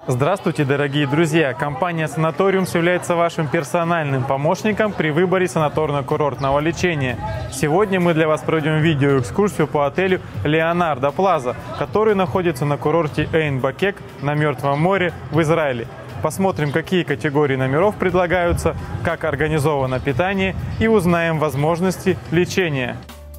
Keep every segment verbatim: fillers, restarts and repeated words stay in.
Здравствуйте, дорогие друзья! Компания «Санаториумс» является вашим персональным помощником при выборе санаторно-курортного лечения. Сегодня мы для вас проведем видеоэкскурсию по отелю «Леонардо Плаза», который находится на курорте Эйн-Бакек на Мертвом море в Израиле. Посмотрим, какие категории номеров предлагаются, как организовано питание и узнаем возможности лечения.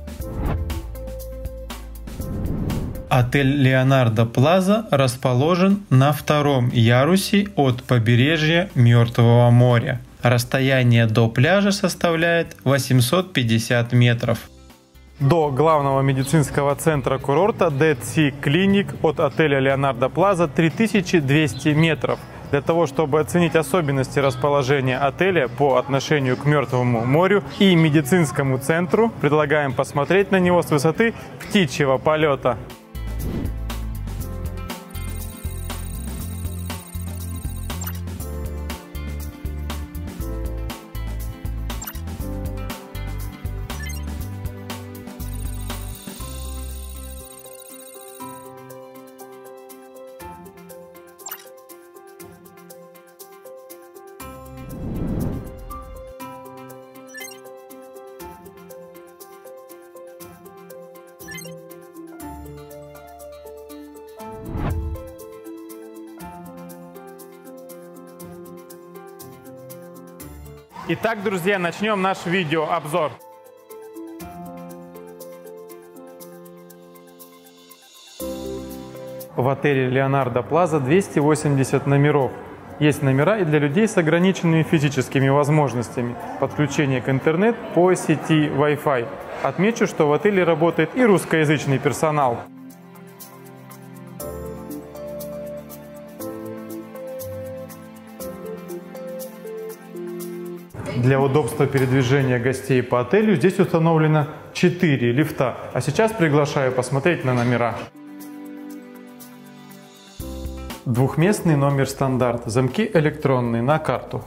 Отель «Леонардо Плаза» расположен на втором ярусе от побережья Мертвого моря. Расстояние до пляжа составляет восемьсот пятьдесят метров. До главного медицинского центра курорта Dead Sea Clinic от отеля «Леонардо Плаза» три тысячи двести метров. Для того, чтобы оценить особенности расположения отеля по отношению к Мертвому морю и медицинскому центру, предлагаем посмотреть на него с высоты птичьего полета. Итак, друзья, начнем наш видеообзор. В отеле «Леонардо Плаза» двести восемьдесят номеров. Есть номера и для людей с ограниченными физическими возможностями. Подключение к интернету по сети Wi-Fi. Отмечу, что в отеле работает и русскоязычный персонал. Для удобства передвижения гостей по отелю здесь установлено четыре лифта. А сейчас приглашаю посмотреть на номера. Двухместный номер стандарт. Замки электронные на карту.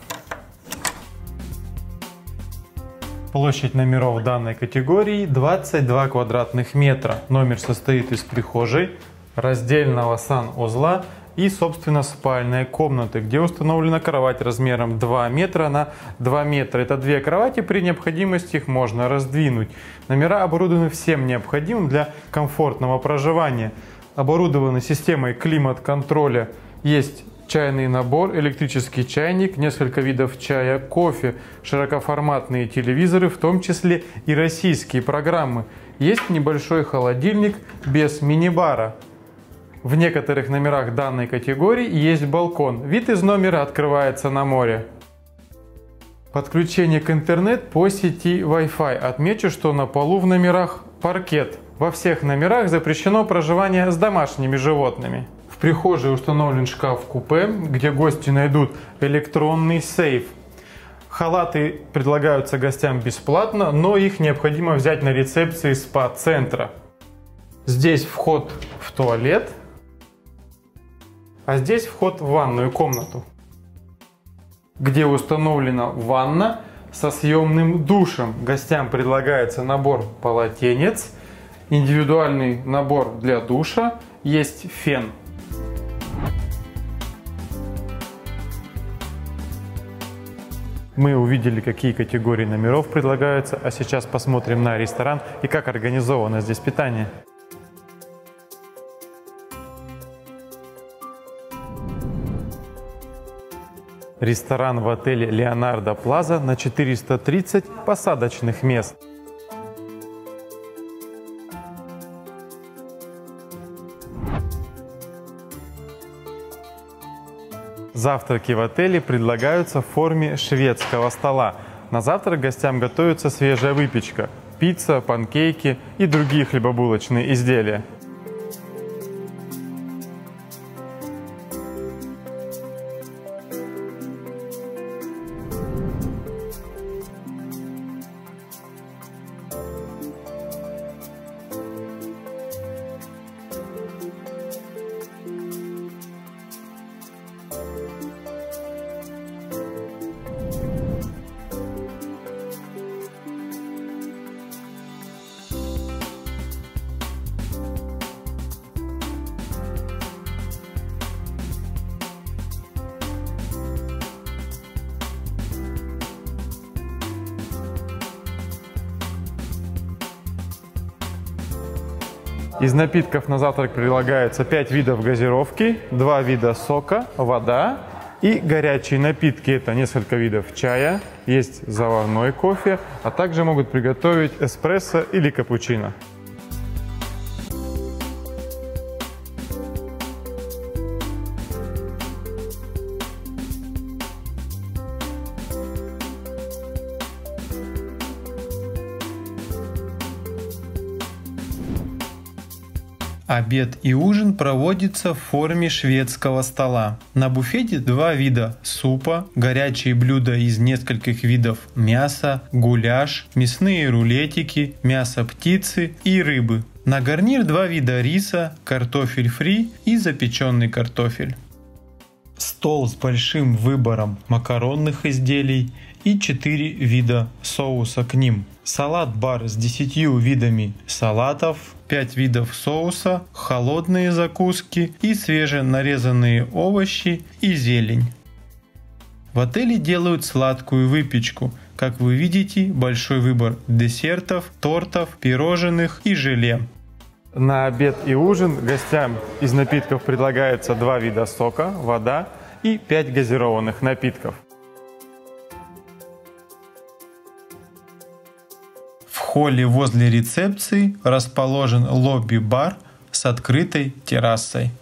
Площадь номеров данной категории двадцать два квадратных метра. Номер состоит из прихожей, раздельного санузла и, собственно, спальной комнаты, где установлена кровать размером два метра на два метра. Это две кровати, при необходимости их можно раздвинуть. Номера оборудованы всем необходимым для комфортного проживания. Оборудованы системой климат-контроля. Есть чайный набор, электрический чайник, несколько видов чая, кофе, широкоформатные телевизоры, в том числе и российские программы. Есть небольшой холодильник без мини-бара. В некоторых номерах данной категории есть балкон. Вид из номера открывается на море. Подключение к интернету по сети Wi-Fi. Отмечу, что на полу в номерах паркет. Во всех номерах запрещено проживание с домашними животными. В прихожей установлен шкаф-купе, где гости найдут электронный сейф. Халаты предлагаются гостям бесплатно, но их необходимо взять на рецепции спа-центра. Здесь вход в туалет. А здесь вход в ванную комнату, где установлена ванна со съемным душем. Гостям предлагается набор полотенец, индивидуальный набор для душа, есть фен. Мы увидели, какие категории номеров предлагаются, а сейчас посмотрим на ресторан и как организовано здесь питание. Ресторан в отеле «Леонардо Плаза» на четыреста тридцать посадочных мест. Завтраки в отеле предлагаются в форме шведского стола. На завтрак гостям готовится свежая выпечка, пицца, панкейки и другие хлебобулочные изделия. Из напитков на завтрак предлагается пять видов газировки, два вида сока, вода и горячие напитки. Это несколько видов чая, есть заварной кофе, а также могут приготовить эспрессо или капучино. Обед и ужин проводится в форме шведского стола. На буфете два вида супа, горячие блюда из нескольких видов мяса, гуляш, мясные рулетики, мясо птицы и рыбы. На гарнир два вида риса, картофель фри и запеченный картофель. Стол с большим выбором макаронных изделий и четыре вида соуса к ним. Салат-бар с десятью видами салатов, пять видов соуса, холодные закуски и свеженарезанные овощи и зелень. В отеле делают сладкую выпечку. Как вы видите, большой выбор десертов, тортов, пирожных и желе. На обед и ужин гостям из напитков предлагается два вида сока, вода и пять газированных напитков. В холле возле рецепции расположен лобби-бар с открытой террасой.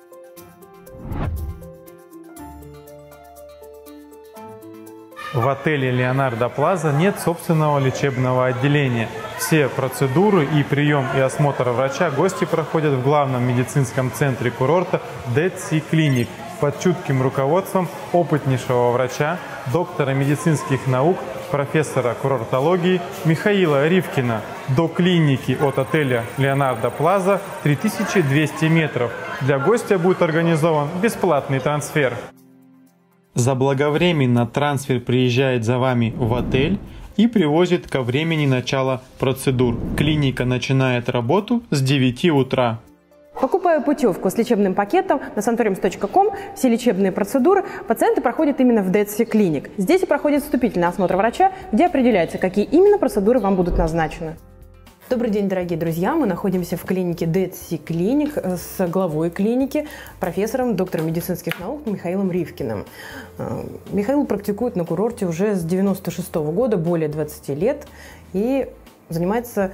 В отеле Leonardo Plaza нет собственного лечебного отделения. Все процедуры и прием и осмотр врача гости проходят в главном медицинском центре курорта Dead Sea Clinic под чутким руководством опытнейшего врача, доктора медицинских наук, профессора курортологии Михаила Ривкина. До клиники от отеля Leonardo Plaza три тысячи двести метров. Для гостя будет организован бесплатный трансфер. Заблаговременно трансфер приезжает за вами в отель и привозит ко времени начала процедур. Клиника начинает работу с девяти утра. Покупая путевку с лечебным пакетом на санториумс точка ком, все лечебные процедуры пациенты проходят именно в Dead Sea Clinic. Здесь и проходит вступительный осмотр врача, где определяется, какие именно процедуры вам будут назначены. Добрый день, дорогие друзья! Мы находимся в клинике Dead Sea Clinic с главой клиники, профессором, доктором медицинских наук Михаилом Ривкиным. Михаил практикует на курорте уже с девяносто шестого года, более двадцати лет, и занимается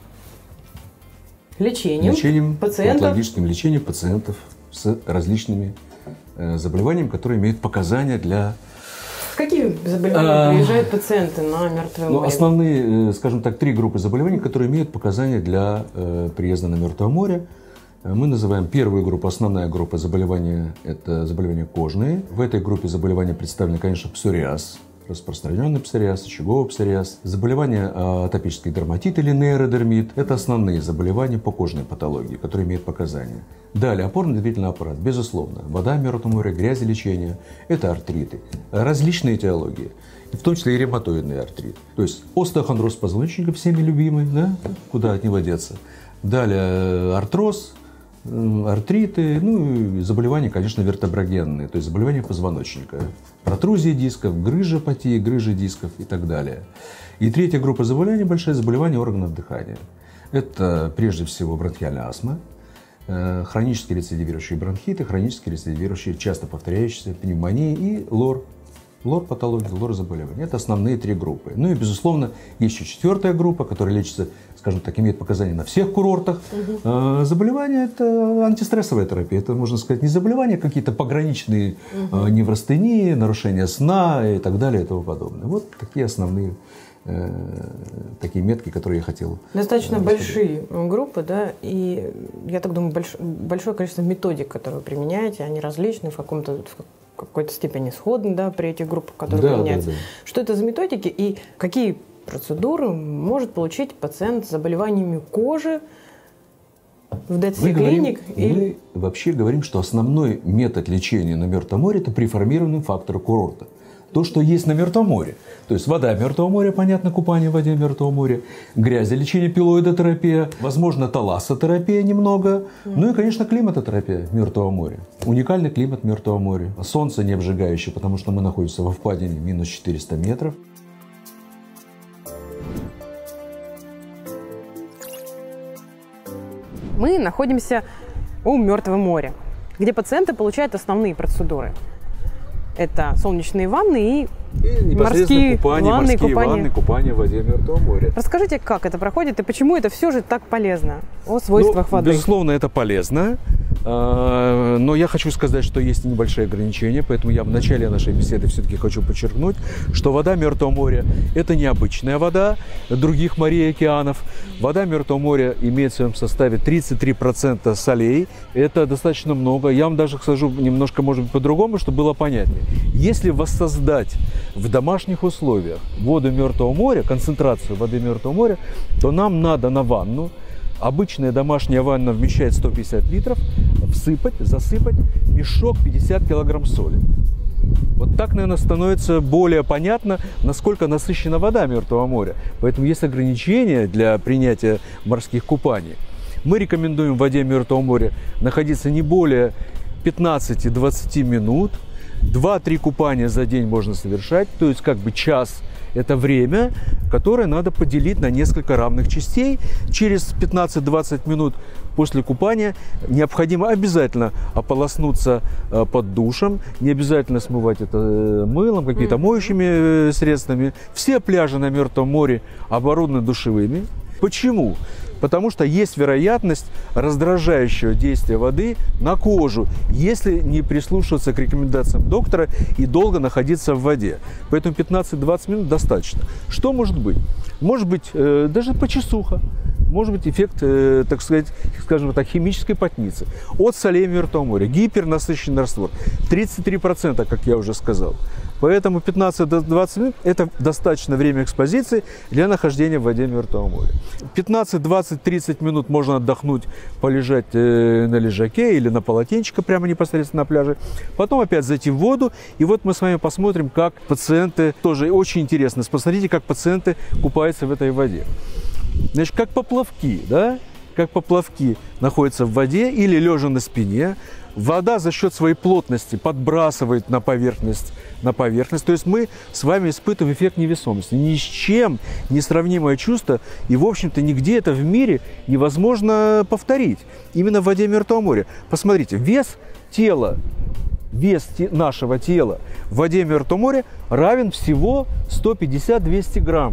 лечением, лечением пациентов. Патологическим лечением пациентов с различными э, заболеваниями, которые имеют показания для... С какими заболеваниями приезжают пациенты на Мертвое Ну, море? основные, э, скажем так, три группы заболеваний, которые имеют показания для э, приезда на Мертвое море. Мы называем первую группу, основная группа заболевания – это заболевания кожные. В этой группе заболевания представлены, конечно, псориаз, распространенный псориаз, очаговый псориаз, заболевания атопический дерматит или нейродермит. Это основные заболевания по кожной патологии, которые имеют показания. Далее, опорно-двигательный аппарат, безусловно. Вода, Мертвое море, грязелечение – это артриты. Различные этиологии, в том числе и ревматоидный артрит. То есть остеохондроз позвоночника, всеми любимый, да? Куда от него деться. Далее, артроз, артриты, ну и заболевания, конечно, вертеброгенные, то есть заболевания позвоночника, протрузии дисков, грыжопатии, грыжи дисков и так далее. И третья группа заболеваний, большая, заболевания органов дыхания. Это прежде всего бронхиальная астма, хронические рецидивирующие бронхиты, хронические рецидивирующие, часто повторяющиеся пневмонии и лор. Лор-патология, лор-заболевания. Это основные три группы. Ну и, безусловно, есть еще четвертая группа, которая лечится, скажем так, имеет показания на всех курортах. Угу. Заболевания – это антистрессовая терапия. Это, можно сказать, не заболевания, а какие-то пограничные угу. неврастении, нарушения сна и так далее и тому подобное. Вот такие основные э, такие метки, которые я хотел. Достаточно большие группы, да, и я так думаю, больш, большое количество методик, которые вы применяете, они различны в каком-то в какой-то степени сходны, да, при этих группах, которые да, применяются. Да, да. Что это за методики и какие процедуры может получить пациент с заболеваниями кожи в Dead Sea Clinic? Мы вообще говорим, что основной метод лечения на Мертвом море – это преформированный фактор курорта. То, что есть на Мертвом море. То есть вода Мертвого моря, понятно, купание в воде Мертвого моря, грязелечение, пилоидотерапия, возможно, талассотерапия немного, ну и, конечно, климатотерапия Мертвого моря. Уникальный климат Мертвого моря. Солнце не обжигающее, потому что мы находимся во впадине минус четыреста метров. Мы находимся у Мертвого моря, где пациенты получают основные процедуры. Это солнечные ванны и, и морские купания, ванны, морские купания. ванны, купания в воде Мертвого моря. Расскажите, как это проходит и почему это все же так полезно, о свойствах ну, воды. Безусловно, это полезно, но я хочу сказать, что есть небольшие ограничения, поэтому я в начале нашей беседы все-таки хочу подчеркнуть, что вода Мертвого моря – это необычная вода других морей и океанов. Вода Мертвого моря имеет в своем составе тридцать три процента солей, это достаточно много. Я вам даже скажу немножко, может быть, по-другому, чтобы было понятнее. Если воссоздать в домашних условиях воду Мертвого моря, концентрацию воды Мертвого моря, то нам надо на ванну, обычная домашняя ванна вмещает сто пятьдесят литров, всыпать, засыпать мешок пятьдесят килограмм соли. Вот так, наверное, становится более понятно, насколько насыщена вода Мертвого моря. Поэтому есть ограничения для принятия морских купаний. Мы рекомендуем в воде Мертвого моря находиться не более пятнадцати-двадцати минут. два-три купания за день можно совершать, то есть как бы час – это время, которое надо поделить на несколько равных частей. Через пятнадцать-двадцать минут после купания необходимо обязательно ополоснуться под душем, не обязательно смывать это мылом, какими-то моющими средствами. Все пляжи на Мертвом море оборудованы душевыми. Почему? Потому что есть вероятность раздражающего действия воды на кожу, если не прислушиваться к рекомендациям доктора и долго находиться в воде. Поэтому пятнадцать-двадцать минут достаточно. Что может быть? Может быть э, даже почесуха. Может быть эффект, э, так сказать, скажем так, химической потницы. От солей Мертвого моря. Гипернасыщенный раствор. тридцать три процента, как я уже сказал. Поэтому пятнадцать-двадцать минут – это достаточно время экспозиции для нахождения в воде Мертвого моря. пятнадцать-двадцать-тридцать минут можно отдохнуть, полежать э, на лежаке или на полотенчике прямо непосредственно на пляже. Потом опять зайти в воду. И вот мы с вами посмотрим, как пациенты, тоже очень интересно, посмотрите, как пациенты купаются в этой воде. Значит, как поплавки, да? Как поплавки находятся в воде или лежа на спине. Вода за счет своей плотности подбрасывает на поверхность, на поверхность. То есть мы с вами испытываем эффект невесомости. Ни с чем несравнимое чувство. И, в общем-то, нигде это в мире невозможно повторить. Именно в воде Мертвого моря. Посмотрите, вес тела, вес те, нашего тела в воде Мертвого моря равен всего сто пятьдесят-двести грамм.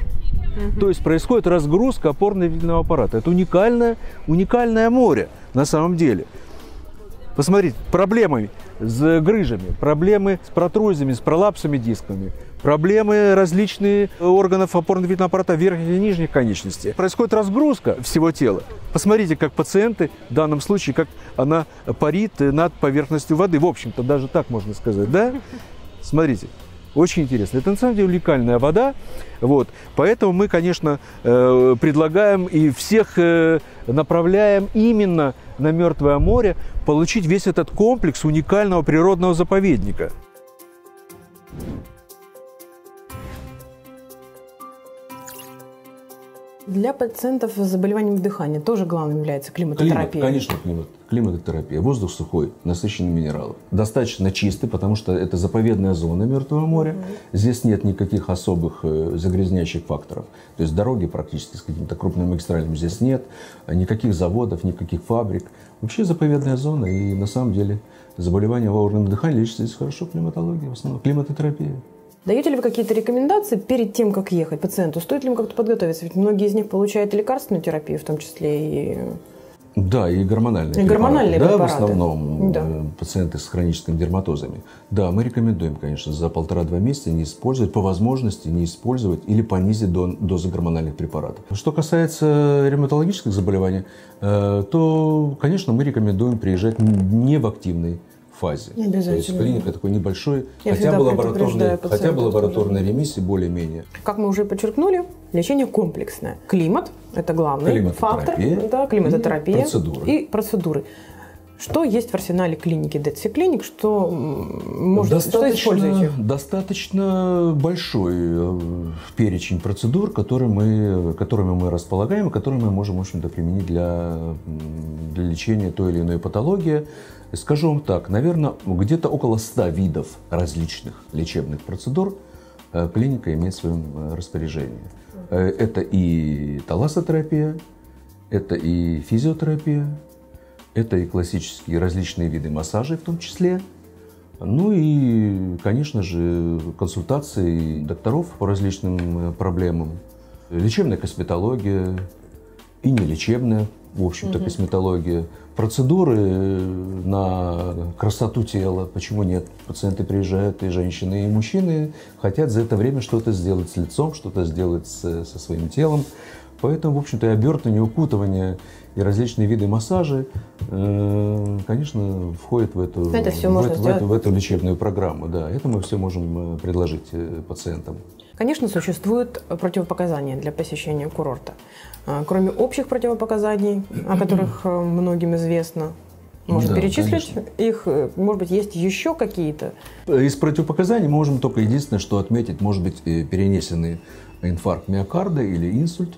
То есть происходит разгрузка опорно-двигательного аппарата. Это уникальное, уникальное море на самом деле. Посмотрите, проблемы с грыжами, проблемы с протрузиями, с пролапсами дисками, проблемы различные органов опорно-двигательного аппарата верхних и нижних конечностей. Происходит разгрузка всего тела. Посмотрите, как пациенты, в данном случае, как она парит над поверхностью воды. В общем-то, даже так можно сказать, да? Смотрите. Очень интересно. Это на самом деле уникальная вода. Вот. Поэтому мы, конечно, э, предлагаем и всех э, направляем именно на Мертвое море получить весь этот комплекс уникального природного заповедника. Для пациентов с заболеванием дыхания тоже главным является климатотерапия. Климат, конечно, климат, климатотерапия. Воздух сухой, насыщенный минералов. Достаточно чистый, потому что это заповедная зона Мертвого моря. Mm-hmm. Здесь нет никаких особых загрязняющих факторов. То есть дороги практически с какими-то крупными магистралями здесь нет. Никаких заводов, никаких фабрик. Вообще заповедная зона. И на самом деле заболевания во органах дыхания лечатся здесь хорошо. Климатология, в основном климатотерапия. Даете ли вы какие-то рекомендации перед тем, как ехать пациенту? Стоит ли ему как-то подготовиться? Ведь многие из них получают лекарственную терапию, в том числе и... Да, и гормональные и гормональные препараты. препараты. Да, в основном да. пациенты с хроническими дерматозами. Да, мы рекомендуем, конечно, за полтора-два месяца не использовать, по возможности не использовать или понизить дозы гормональных препаратов. Что касается ревматологических заболеваний, то, конечно, мы рекомендуем приезжать не в активной фазе. То есть клиника такой небольшой, Я хотя бы лабораторной, хотя бы лабораторной ремиссии более-менее. Как мы уже подчеркнули, лечение комплексное. Климат – это главный фактор. Да, климатотерапия и процедуры. И процедуры. Что есть в арсенале клиники Детси Клиник, что, может, что используете? Достаточно большой перечень процедур, которые мы, которыми мы располагаем, и которые мы можем, в общем-то, применить для, для лечения той или иной патологии. Скажу вам так, наверное, где-то около ста видов различных лечебных процедур клиника имеет в своем распоряжении. Это и талассотерапия, Это и физиотерапия, это и классические различные виды массажей в том числе. Ну и, конечно же, консультации докторов по различным проблемам. Лечебная косметология и нелечебная, в общем-то, угу. косметология. Процедуры на красоту тела, почему нет? Пациенты приезжают, и женщины, и мужчины хотят за это время что-то сделать с лицом, что-то сделать с, со своим телом. Поэтому, в общем-то, и обертывание, укутывание и различные виды массажа, э, конечно, входят в эту, это все в, можно эту, в, эту, в эту лечебную программу. Да, это мы все можем предложить пациентам. Конечно, существуют противопоказания для посещения курорта. Кроме общих противопоказаний, о которых многим известно, можно да, перечислить конечно. Их, может быть, есть еще какие-то? Из противопоказаний мы можем только единственное, что отметить, может быть, перенесенный инфаркт миокарда или инсульт,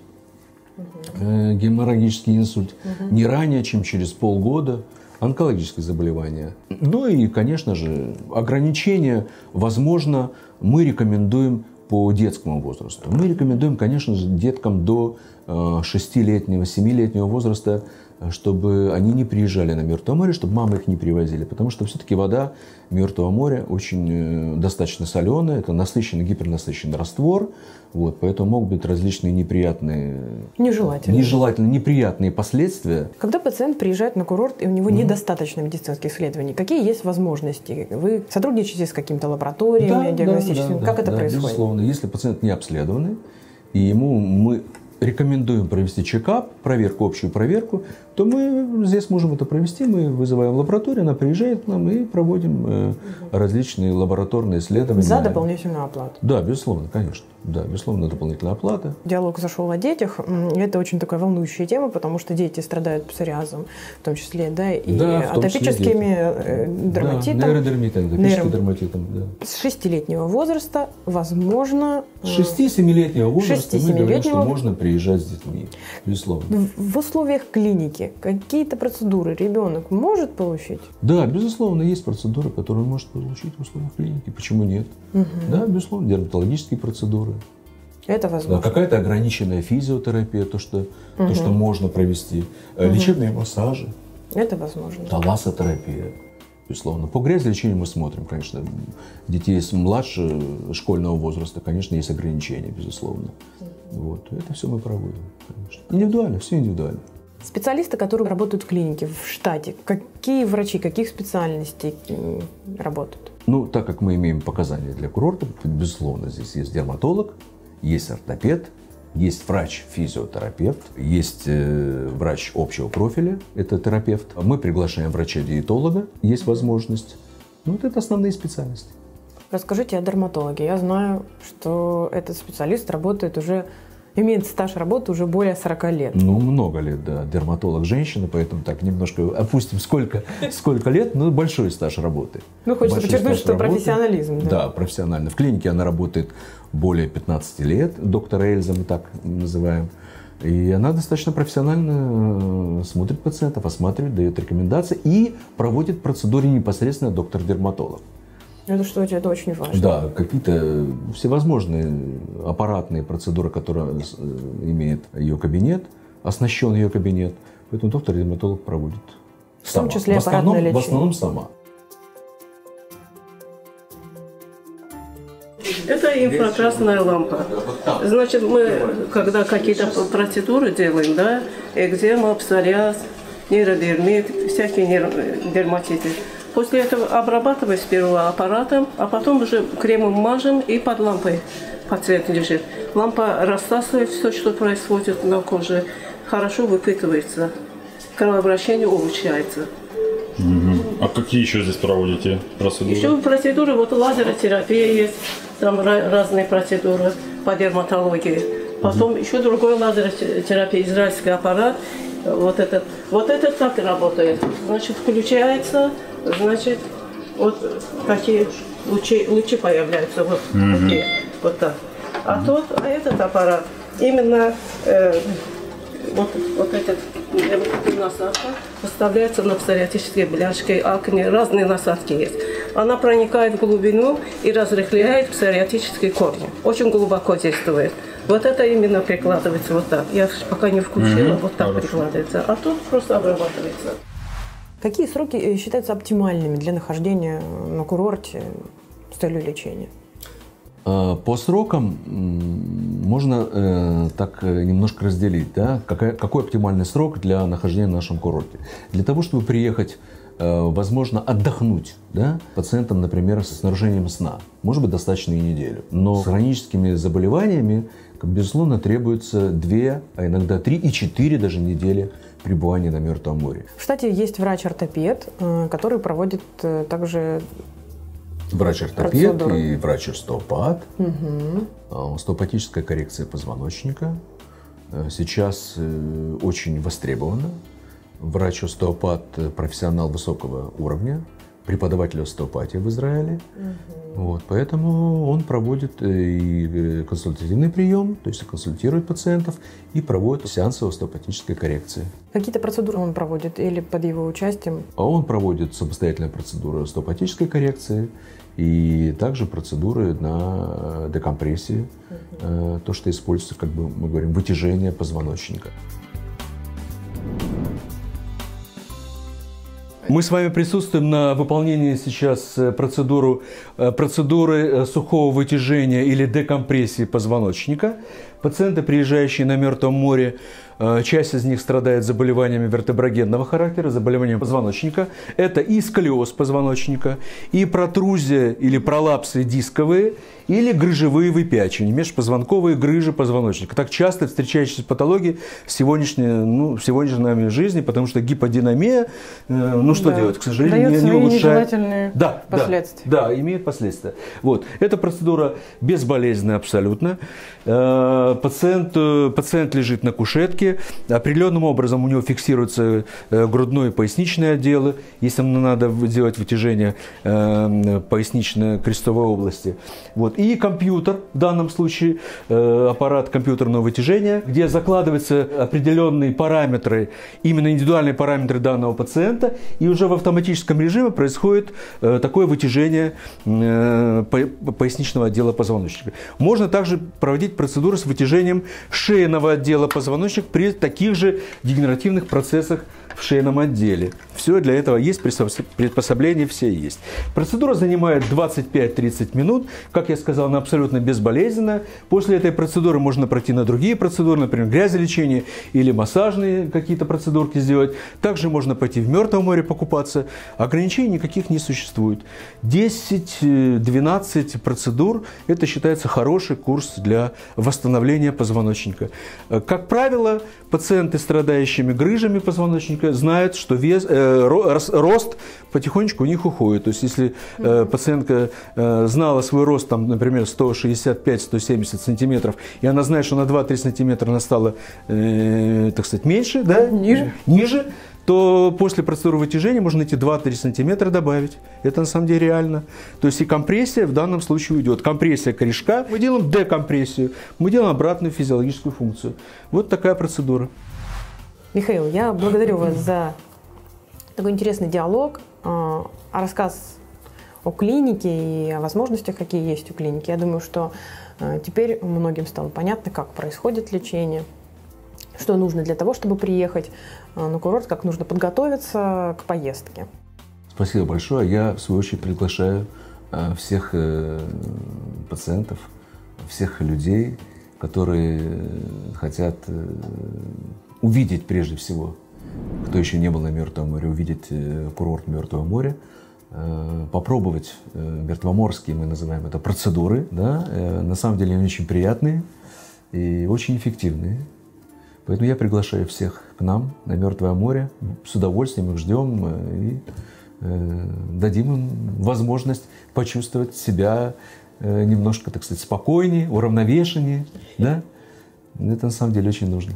угу. геморрагический инсульт, угу. не ранее, чем через полгода, онкологические заболевания. Ну и, конечно же, ограничения, возможно, мы рекомендуем по детскому возрасту. Мы рекомендуем, конечно же, деткам до шестилетнего, семилетнего возраста, чтобы они не приезжали на Мертвое море, чтобы мамы их не привозили. Потому что все-таки вода Мертвого моря очень достаточно соленая, это насыщенный, гипернасыщенный раствор. Вот, поэтому могут быть различные неприятные, нежелательные. нежелательные, неприятные последствия. Когда пациент приезжает на курорт и у него mm-hmm. недостаточно медицинских исследований, какие есть возможности? Вы сотрудничаете с какими-то лабораториями, да, диагностическими? Да, как да, это да, происходит? Безусловно. Если пациент не обследованный, и ему мы рекомендуем провести чекап, проверку, общую проверку, то мы здесь можем это провести. Мы вызываем лабораторию, она приезжает к нам и проводим э, угу. различные лабораторные исследования. За дополнительную оплату? Да, безусловно, конечно. Да, безусловно, дополнительная оплата. Диалог зашел о детях. Это очень такая волнующая тема, потому что дети страдают псориазом, в том числе, да, и да, атопическими дерматитом. Да, нейродермитом, атопическим дерматитом, да. С шестилетнего возраста, возможно... С шести-семилетнего возраста мы говорим, что возраста. можно приезжать с детьми, безусловно. В условиях клиники какие-то процедуры ребенок может получить? Да, безусловно, есть процедуры, которые он может получить в условиях клиники. Почему нет? Угу. Да, безусловно, дерматологические процедуры. Это возможно. Да, какая-то ограниченная физиотерапия, то, что, угу. то, что можно провести. Угу. Лечебные массажи. Это возможно. Талассотерапия. Безусловно. По грязелечению мы смотрим, конечно. Детей с младше школьного возраста, конечно, есть ограничения, безусловно. Угу. Вот. Это все мы проводим, конечно. Индивидуально, все индивидуально. Специалисты, которые работают в клинике, в штате, какие врачи, каких специальностей работают? Ну, так как мы имеем показания для курортов, безусловно, здесь есть дерматолог, есть ортопед, есть врач-физиотерапевт, есть э, врач общего профиля, это терапевт. Мы приглашаем врача-диетолога, есть возможность. Ну, вот это основные специальности. Расскажите о дерматологе. Я знаю, что этот специалист работает уже... Имеет стаж работы уже более сорока лет. Ну, много лет, да. Дерматолог женщина, поэтому так немножко опустим, сколько, сколько лет, но большой стаж работы. Ну, хочется подчеркнуть, что работы. Профессионализм. Да? Да, профессионально. В клинике она работает более пятнадцати лет, доктор Эльза, мы так называем. И она достаточно профессионально смотрит пациентов, осматривает, дает рекомендации и проводит процедуры непосредственно доктор-дерматолог. Это что, это очень важно. Да, какие-то всевозможные аппаратные процедуры, которые имеет ее кабинет, оснащен ее кабинет. Поэтому доктор-дерматолог проводит сама. В том числе в основном, аппаратное лечение. В основном сама. Это инфракрасная лампа. Значит, мы, когда какие-то процедуры делаем, да, экзема, псориаз, нейродермит, всякие дерматиты. После этого обрабатываем сперва аппаратом, а потом уже кремом мажем и под лампой пациент лежит. Лампа рассасывает все, что происходит на коже, хорошо выпитывается, кровообращение улучшается. Угу. А какие еще здесь проводите процедуры? Еще процедуры, вот лазеротерапия есть, там разные процедуры по дерматологии. Потом угу. еще другой лазеротерапия, израильский аппарат. Вот этот, вот этот так и работает. Значит, включается, значит, вот такие лучи, лучи появляются, вот, mm-hmm. такие, вот так. А mm-hmm. тот, а этот аппарат, именно э, вот, вот этот насадка поставляется на псориатические бляшки, акне, разные насадки есть. Она проникает в глубину и разрыхляет псориатические корни. Очень глубоко действует. Вот это именно прикладывается вот так. Я пока не включила, Угу, вот так хорошо. прикладывается. А тут просто обрабатывается. Какие сроки считаются оптимальными для нахождения на курорте с целью лечения? По срокам можно э, так немножко разделить, да, какой, какой оптимальный срок для нахождения на нашем курорте. Для того, чтобы приехать, э, возможно, отдохнуть, да, пациентам, например, с нарушением сна, может быть, достаточно и неделю. Но с хроническими заболеваниями, безусловно, требуется две, а иногда три и четыре даже недели пребывания на Мертвом море. В штате есть врач-ортопед, э, который проводит э, также Врач-ортопед процедуры. и врач-остеопат, Угу. остеопатическая коррекция позвоночника э, сейчас э, очень востребована. Врач-остеопат – профессионал высокого уровня, преподаватель остеопатии в Израиле. Угу. Вот, поэтому он проводит и консультативный прием, то есть консультирует пациентов и проводит сеансы остеопатической коррекции. Какие-то процедуры он проводит или под его участием? А он проводит самостоятельные процедуры остеопатической коррекции и также процедуры на декомпрессию, угу. то, что используется, как бы мы говорим, вытяжение позвоночника. Мы с вами присутствуем на выполнении сейчас процедуру, процедуры сухого вытяжения или декомпрессии позвоночника. Пациенты, приезжающие на Мертвом море, часть из них страдает заболеваниями вертеброгенного характера, заболеваниями позвоночника. Это и сколиоз позвоночника, и протрузия или пролапсы дисковые, или грыжевые выпячивания, межпозвонковые грыжи позвоночника. Так часто встречающиеся патологии в сегодняшней, ну, в сегодняшней жизни, потому что гиподинамия, ну что да. делать, к сожалению, Дает не, не улучшает. нежелательные да, последствия. Да, да, имеет последствия. Вот. Эта процедура безболезненная абсолютно. Пациент, пациент лежит на кушетке, определенным образом у него фиксируются грудной и поясничные отделы, если ему надо делать вытяжение пояснично-крестовой области. Вот. И компьютер, в данном случае аппарат компьютерного вытяжения, где закладываются определенные параметры, именно индивидуальные параметры данного пациента, и уже в автоматическом режиме происходит такое вытяжение поясничного отдела позвоночника. Можно также проводить процедуры с вытяжением шейного отдела позвоночника при таких же дегенеративных процессах в шейном отделе. Все для этого есть, приспособления все есть. Процедура занимает двадцать пять-тридцать минут. Как я сказал, она абсолютно безболезненна. После этой процедуры можно пройти на другие процедуры, например, грязелечение или массажные какие-то процедурки сделать. Также можно пойти в Мертвом море покупаться. Ограничений никаких не существует. десять-двенадцать процедур – это считается хороший курс для восстановления позвоночника. Как правило, пациенты, страдающими грыжами позвоночника, знают, что вес, э, рост потихонечку у них уходит. То есть, если э, пациентка э, знала свой рост, там, например, сто шестьдесят пять - сто семьдесят сантиметров, и она знает, что на два-три сантиметра она стала, э, так сказать, меньше, да? Ниже. Ниже, то после процедуры вытяжения можно эти два-три сантиметра добавить. Это на самом деле реально. То есть и компрессия в данном случае уйдет. Компрессия корешка, мы делаем декомпрессию, мы делаем обратную физиологическую функцию. Вот такая процедура. Михаил, я благодарю вас за такой интересный диалог, рассказ о клинике и о возможностях, какие есть у клиники. Я думаю, что теперь многим стало понятно, как происходит лечение, что нужно для того, чтобы приехать на курорт, как нужно подготовиться к поездке. Спасибо большое. Я, в свою очередь, приглашаю всех пациентов, всех людей, которые хотят увидеть прежде всего, кто еще не был на Мертвом море, увидеть курорт Мертвого моря, попробовать мертвоморские, мы называем это, процедуры. Да? На самом деле они очень приятные и очень эффективные. Поэтому я приглашаю всех к нам на Мертвое море. С удовольствием их ждем и дадим им возможность почувствовать себя немножко, так сказать, спокойнее, уравновешеннее. Да? Это на самом деле очень нужно.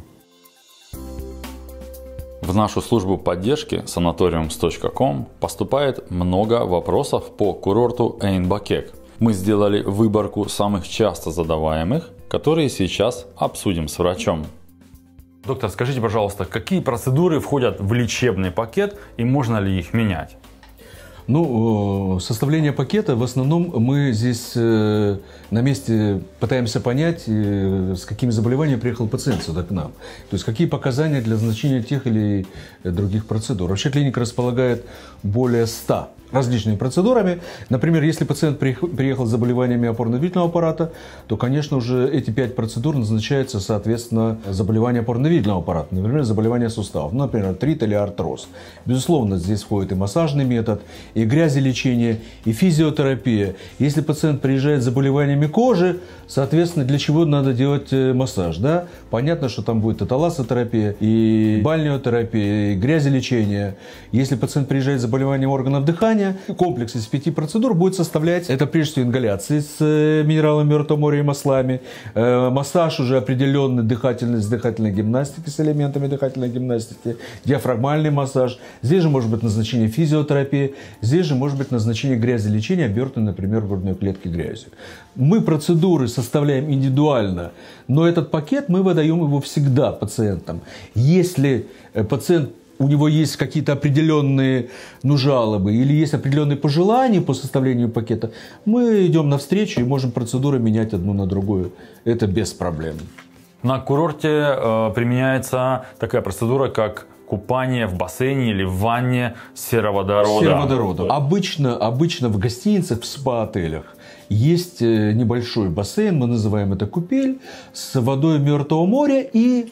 В нашу службу поддержки санаториумс точка ком поступает много вопросов по курорту Эйн-Бакек. Мы сделали выборку самых часто задаваемых, которые сейчас обсудим с врачом. Доктор, скажите, пожалуйста, какие процедуры входят в лечебный пакет и можно ли их менять? Ну, составление пакета, в основном мы здесь на месте пытаемся понять, с какими заболеваниями приехал пациент сюда к нам. То есть, какие показания для назначения тех или других процедур. Вообще клиника располагает более ста различными процедурами. Например, если пациент приехал с заболеваниями опорно-двигательного аппарата, то, конечно, уже эти пять процедур назначаются, соответственно, заболевания опорно-двигательного аппарата. Например, заболевания суставов, например, артрит или артроз. Безусловно, здесь входит и массажный метод, и грязелечение, и физиотерапия. Если пациент приезжает с заболеваниями кожи, соответственно, для чего надо делать массаж? Да? Понятно, что там будет и талассотерапия, и бальнеотерапия, и грязелечение. Если пациент приезжает с заболеванием органов дыхания, комплекс из пяти процедур будет составлять, это прежде всего ингаляции с минералами Мертвого моря и маслами, э, массаж уже определенный, дыхательный, с дыхательной гимнастикой, с элементами дыхательной гимнастики, диафрагмальный массаж. Здесь же может быть назначение физиотерапии, здесь же может быть назначение грязелечения, обертанной, например, в грудной клетке грязью. Мы процедуры составляем индивидуально, но этот пакет мы выдаем его всегда пациентам. Если пациент, у него есть какие-то определенные ну, жалобы или есть определенные пожелания по составлению пакета, мы идем навстречу и можем процедуры менять одну на другую. Это без проблем. На курорте э, применяется такая процедура, как купание в бассейне или в ванне сероводорода. Сероводорода. Обычно, обычно в гостиницах, в спа-отелях есть небольшой бассейн, мы называем это купель, с водой Мертвого моря и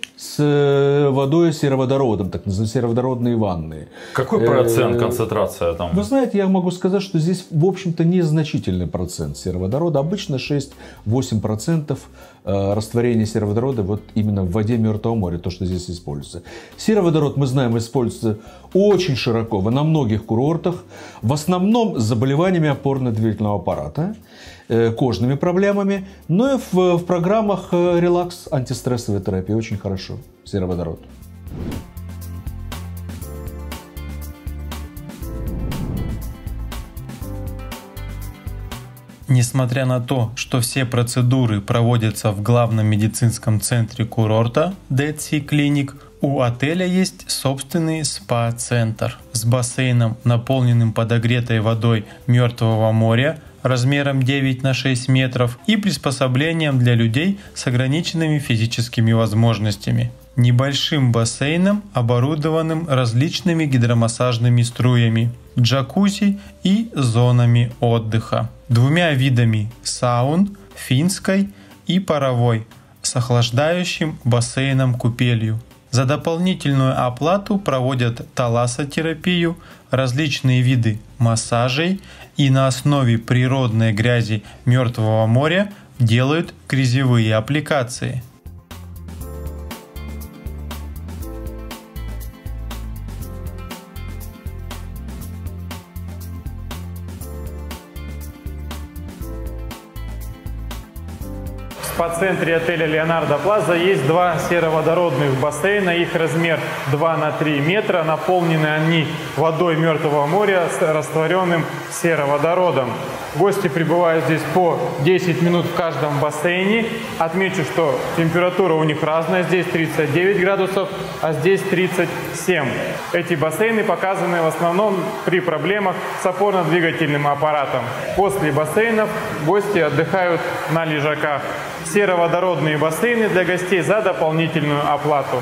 с водой сероводородом, так называемые сероводородные ванны. Какой процент, концентрация там? Вы знаете, я могу сказать, что здесь, в общем-то, незначительный процент сероводорода. Обычно шесть-восемь процентов растворения сероводорода вот именно в воде Мертвого моря, то, что здесь используется. Сероводород, мы знаем, используется очень широко на многих курортах, в основном с заболеваниями опорно-двигательного аппарата, кожными проблемами, но и в, в программах релакс, антистрессовой терапии очень хорошо сероводород. Несмотря на то, что все процедуры проводятся в главном медицинском центре курорта Dead Sea Clinic, у отеля есть собственный спа-центр с бассейном, наполненным подогретой водой Мертвого моря размером девять на шесть метров и приспособлением для людей с ограниченными физическими возможностями. Небольшим бассейном, оборудованным различными гидромассажными струями, джакузи и зонами отдыха, двумя видами саун, финской и паровой, с охлаждающим бассейном-купелью. За дополнительную оплату проводят талассотерапию, различные виды массажей и на основе природной грязи Мертвого моря делают грязевые аппликации. В спа-центре отеля Леонардо Плаза есть два сероводородных бассейна. Их размер два на три метра. Наполнены они водой Мертвого моря с растворенным сероводородом. Гости пребывают здесь по десять минут в каждом бассейне. Отмечу, что температура у них разная. Здесь тридцать девять градусов, а здесь тридцать семь. Эти бассейны показаны в основном при проблемах с опорно-двигательным аппаратом. После бассейнов гости отдыхают на лежаках. Сероводородные бассейны для гостей за дополнительную оплату.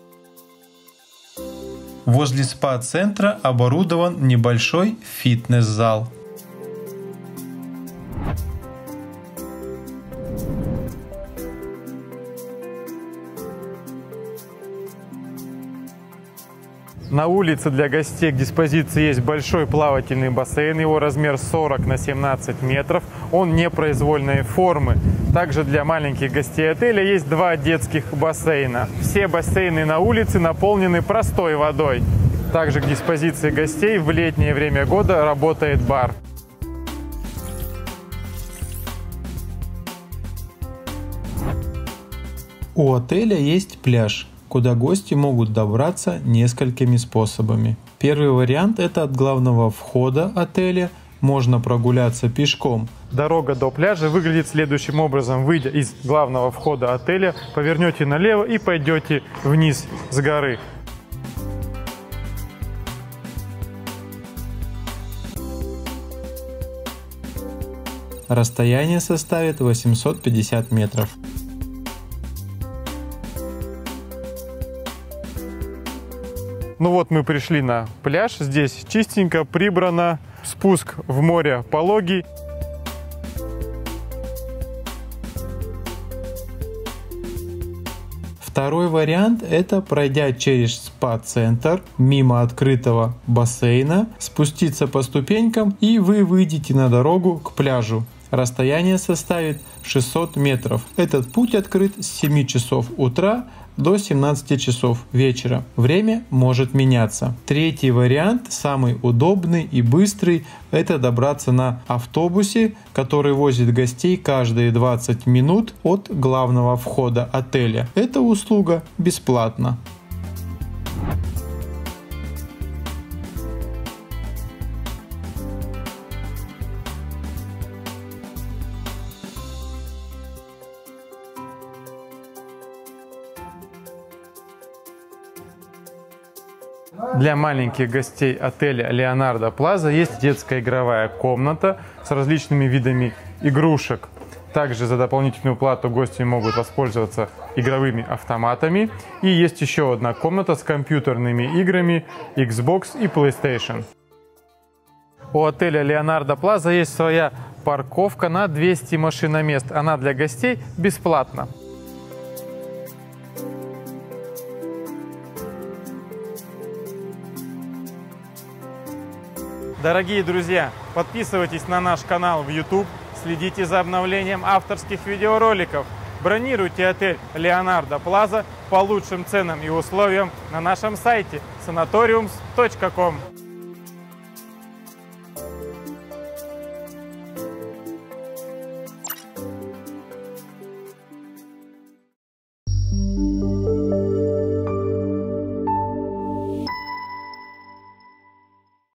Возле спа-центра оборудован небольшой фитнес-зал. На улице для гостей к диспозиции есть большой плавательный бассейн. Его размер сорок на семнадцать метров. Он непроизвольной формы. Также для маленьких гостей отеля есть два детских бассейна. Все бассейны на улице наполнены простой водой. Также к диспозиции гостей в летнее время года работает бар. У отеля есть пляж, куда гости могут добраться несколькими способами. Первый вариант – это от главного входа отеля. Можно прогуляться пешком. Дорога до пляжа выглядит следующим образом. Выйдя из главного входа отеля, повернете налево и пойдете вниз с горы. Расстояние составит восемьсот пятьдесят метров. Ну вот мы пришли на пляж. Здесь чистенько, прибрано. Спуск в море пологий. Второй вариант – это, пройдя через спа-центр, мимо открытого бассейна, спуститься по ступенькам, и вы выйдете на дорогу к пляжу. Расстояние составит шестьсот метров. Этот путь открыт с семи часов утра до семнадцати часов вечера. Время может меняться. Третий вариант, самый удобный и быстрый, это добраться на автобусе, который возит гостей каждые двадцать минут от главного входа отеля. Эта услуга бесплатна. Для маленьких гостей отеля Леонардо Плаза есть детская игровая комната с различными видами игрушек. Также за дополнительную плату гости могут воспользоваться игровыми автоматами. И есть еще одна комната с компьютерными играми Xbox и PlayStation. У отеля Леонардо Плаза есть своя парковка на двести машиномест. Она для гостей бесплатна. Дорогие друзья, подписывайтесь на наш канал в YouTube, следите за обновлением авторских видеороликов, бронируйте отель Леонардо Плаза по лучшим ценам и условиям на нашем сайте санаториумс точка ком.